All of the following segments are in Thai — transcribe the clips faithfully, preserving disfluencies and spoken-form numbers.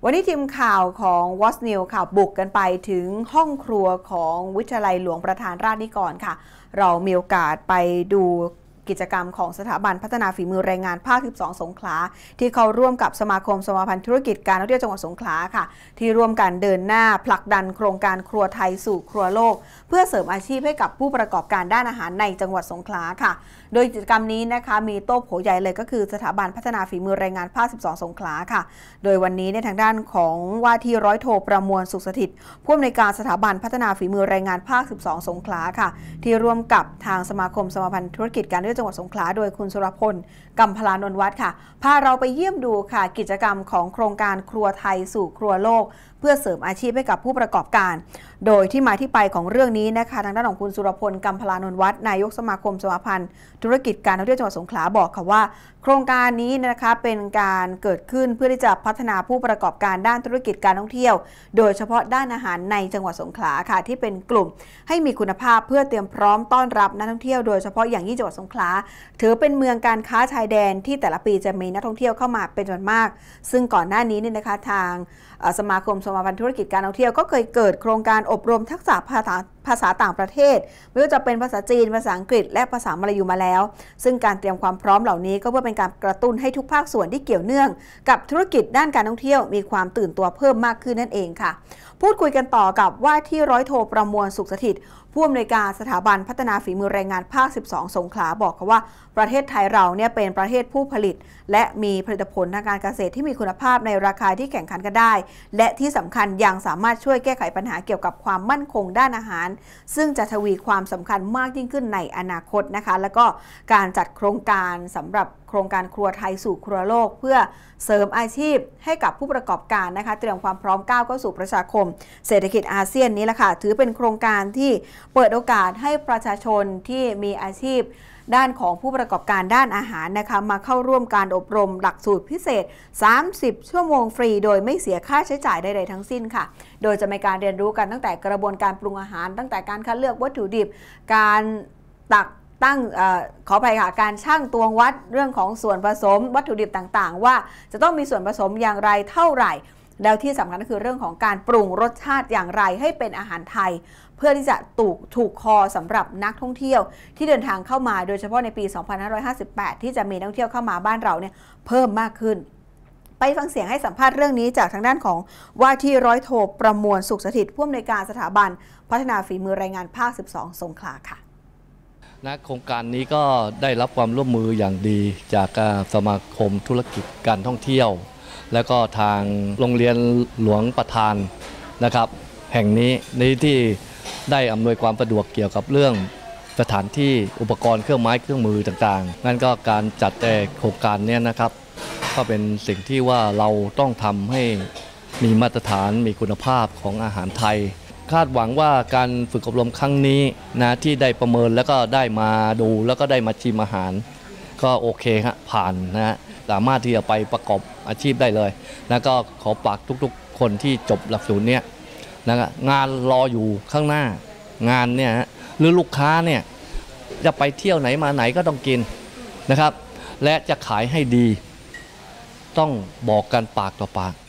วันนี้ทีมข่าวของ วอช นิวส์ ค่ะบุกกันไปถึงห้องครัวของวิทยาลัยหลวงประธานราษฎรนิกรค่ะเรามีโอกาสไปดูกิจกรรมของสถาบันพัฒนาฝีมือแรงงานภาคสิบสองสงขลาที่เขาร่วมกับสมาคมสมาพันธ์ธุรกิจการท่องเที่ยวจังหวัดสงขลาค่ะที่ร่วมกันเดินหน้าผลักดันโครงการครัวไทยสู่ครัวโลกเพื่อเสริมอาชีพให้กับผู้ประกอบการด้านอาหารในจังหวัดสงขลาค่ะโดยกิจกรรมนี้นะคะมีโต๊ะโผใหญ่เลยก็คือสถาบันพัฒนาฝีมือแรงงานภาคสิบสองสงขลาค่ะโดยวันนี้ในทางด้านของว่าที่ร้อยโทประมวลสุขสถิตผู้อำนวยการสถาบันพัฒนาฝีมือแรงงานภาคสิบสองสงขลาค่ะที่ร่วมกับทางสมาคมสมาพันธ์ธุรกิจการท่องเที่ยวจังหวัดสงขลาโดยคุณสุรพลกัมพลานนท์วัฒน์ค่ะพาเราไปเยี่ยมดูค่ะกิจกรรมของโครงการครัวไทยสู่ครัวโลกเพื่อเสริมอาชีพให้กับผู้ประกอบการโดยที่มาที่ไปของเรื่องนี้นะคะทางด้านของคุณสุรพลกัมพลานนท์วัฒน์นายกสมาคมสมาพันธ์ธุรกิจการท่องเที่ยวจังหวัดสงขลาบอกค่ะว่าโครงการนี้นะคะเป็นการเกิดขึ้นเพื่อที่จะพัฒนาผู้ประกอบการด้านธุรกิจการท่องเที่ยวโดยเฉพาะด้านอาหารในจังหวัดสงขลาค่ะที่เป็นกลุ่มให้มีคุณภาพเพื่อเตรียมพร้อมต้อนรับนักท่องเที่ยวโดยเฉพาะอย่างยิ่งจังหวัดสงขลาถือเป็นเมืองการค้าชายแดนที่แต่ละปีจะมีนักท่องเที่ยวเข้ามาเป็นจำนวนมากซึ่งก่อนหน้านี้เนี่ยนะคะทางสมาคมสมาพันธ์ธุรกิจการท่องเที่ยวก็เคยเกิดโครงการอบรมทักษะภาษาภาษาต่างประเทศไม่ว่าจะเป็นภาษาจีนภาษาอังกฤษและภาษามลายูมาแล้วซึ่งการเตรียมความพร้อมเหล่านี้ก็เพื่อเป็นการกระตุ้นให้ทุกภาคส่วนที่เกี่ยวเนื่องกับธุรกิจด้านการท่องเที่ยวมีความตื่นตัวเพิ่มมากขึ้นนั่นเองค่ะพูดคุยกันต่อกับว่าที่ร้อยโทประมวลสุขสถิตผู้อำนวยการสถาบันพัฒนาฝีมือแรงงานภาคสิบสองสงขลาบอกว่าประเทศไทยเราเนี่ยเป็นประเทศผู้ผลิตและมีผลิตผลทางการเกษตรที่มีคุณภาพในราคาที่แข่งขันกันได้และที่สำคัญยังสามารถช่วยแก้ไขปัญหาเกี่ยวกับความมั่นคงด้านอาหารซึ่งจะทวีความสำคัญมากยิ่งขึ้นในอนาคตนะคะแล้วก็การจัดโครงการสำหรับโครงการครัวไทยสู่ครัวโลกเพื่อเสริมอาชีพให้กับผู้ประกอบการนะคะเตรียมความพร้อมก้าวเข้าสู่ประชาคมเศรษฐกิจอาเซียนนี้แหละค่ะถือเป็นโครงการที่เปิดโอกาสให้ประชาชนที่มีอาชีพด้านของผู้ประกอบการด้านอาหารนะคะมาเข้าร่วมการอบรมหลักสูตรพิเศษสามสิบชั่วโมงฟรีโดยไม่เสียค่าใช้จ่ายใดๆทั้งสิ้นค่ะโดยจะมีการเรียนรู้กันตั้งแต่กระบวนการปรุงอาหารตั้งแต่การคัดเลือกวัตถุดิบการตักตั้งอขออภัยค่ะการชั่งตวงวัดเรื่องของส่วนผสมวัตถุดิบต่างๆว่าจะต้องมีส่วนผสมอย่างไรเท่าไหร่แล้วที่สำคัญก็คือเรื่องของการปรุงรสชาติอย่างไรให้เป็นอาหารไทยเพื่อที่จะถูกถูกคอสำหรับนักท่องเที่ยวที่เดินทางเข้ามาโดยเฉพาะในปี สองพันห้าร้อยห้าสิบแปด ที่จะมีนักท่องเที่ยวเข้ามาบ้านเราเนี่ยเพิ่มมากขึ้นไปฟังเสียงให้สัมภาษณ์เรื่องนี้จากทางด้านของว่าที่ร้อยโทประมวลสุขสถิตผู้อำนวยการสถาบันพัฒนาฝีมือแรงงานภาคสิบสองสงขลาค่ะนะโครงการนี้ก็ได้รับความร่วมมืออย่างดีจากสมาคมธุรกิจการท่องเที่ยวแล้วก็ทางโรงเรียนหลวงประธานนะครับแห่งนี้ในที่ได้อำนวยความสะดวกเกี่ยวกับเรื่องสถานที่อุปกรณ์เครื่องไม้เครื่องมือต่างๆนั่นก็การจัดแต่โครงการนี้นะครับก็เป็นสิ่งที่ว่าเราต้องทำให้มีมาตรฐานมีคุณภาพของอาหารไทยคาดหวังว่าการฝึกอบรมครั้งนี้นะที่ได้ประเมินแล้วก็ได้มาดูแล้วก็ได้มาชิมอาหารก็โอเคฮะผ่านนะฮะสามารถที่จะไปประกอบอาชีพได้เลยแล้วก็ขอฝากทุกๆคนที่จบหลักสูตรเนี้ยนะงานรออยู่ข้างหน้างานเนี่ยหรือลูกค้าเนี่ยจะไปเที่ยวไหนมาไหนก็ต้องกินนะครับและจะขายให้ดีต้องบอกกันปากต่อปาก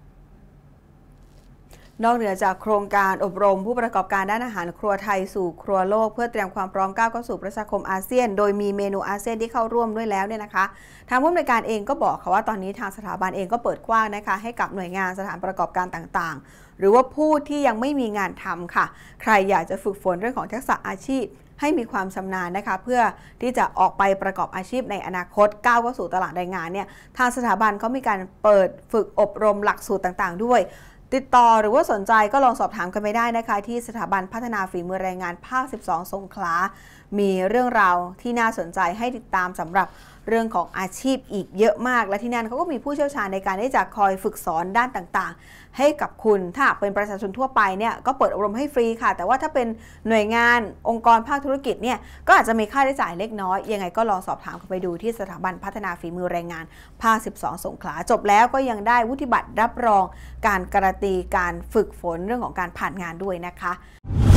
นอกเหนือจากโครงการอบรมผู้ประกอบการด้านอาหารครัวไทยสู่ครัวโลกเพื่อเตรียมความพร้อมก้าวเข้าสู่ประชาคมอาเซียนโดยมีเมนูอาเซียนที่เข้าร่วมด้วยแล้วเนี่ยนะคะทางผู้อำนวยการเองก็บอกค่ะว่าตอนนี้ทางสถาบันเองก็เปิดกว้างนะคะให้กับหน่วยงานสถานประกอบการต่างๆหรือว่าผู้ที่ยังไม่มีงานทำค่ะใครอยากจะฝึกฝนเรื่องของทักษะอาชีพให้มีความชำนาญนะคะเพื่อที่จะออกไปประกอบอาชีพในอนาคตก้าวเข้าสู่ตลาดแรงงานเนี่ยทางสถาบันเขามีการเปิดฝึกอบรมหลักสูตรต่างๆด้วยติดต่อหรือว่าสนใจก็ลองสอบถามกันไปได้นะคะที่สถาบันพัฒนาฝีมือแรงงานภาคสิบสองสงขลามีเรื่องราวที่น่าสนใจให้ติดตามสำหรับเรื่องของอาชีพอีกเยอะมากและที่นั่นเขาก็มีผู้เชี่ยวชาญในการที่จะคอยฝึกสอนด้านต่างๆให้กับคุณถ้าเป็นประชาชนทั่วไปเนี่ยก็เปิดอบรมให้ฟรีค่ะแต่ว่าถ้าเป็นหน่วยงานองค์กรภาคธุรกิจเนี่ยก็อาจจะมีค่าใช้จ่ายเล็กน้อยยังไงก็ลองสอบถามกันไปดูที่สถาบันพัฒนาฝีมือแรงงานภาคสิบสองสงขลาจบแล้วก็ยังได้วุฒิบัตรรับรองการการันตีการฝึกฝนเรื่องของการผ่านงานด้วยนะคะ